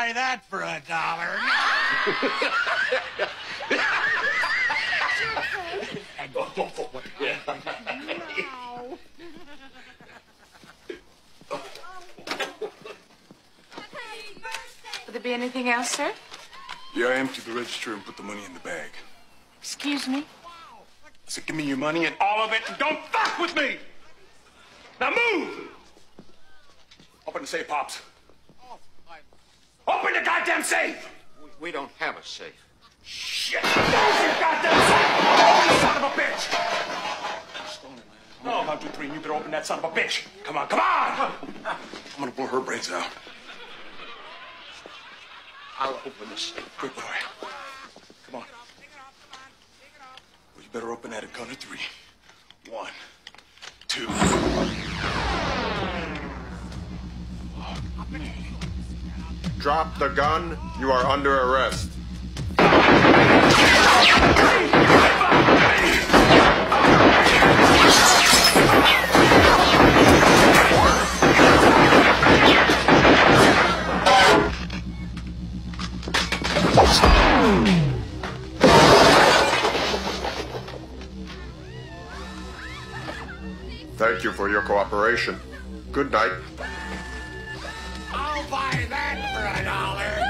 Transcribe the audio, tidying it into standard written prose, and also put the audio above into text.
buy that for $1. No. Would there be anything else, sir? Yeah, I emptied the register and put the money in the bag. Excuse me? I said, give me your money and all of it, and don't fuck with me! Now move! Open the safe, Pops. Open the goddamn safe! We don't have a safe. Shit! Move, you goddamn safe! You son of a bitch! No, 1, 2, 3, you better open that son of a bitch. Come on, come on! I'm gonna blow her brains out. I'll open the safe. Good boy. Come on. Well, you better open that at count of 3. 1, 2. Drop the gun. You are under arrest. Thank you for your cooperation. Good night. I'll buy that for $1.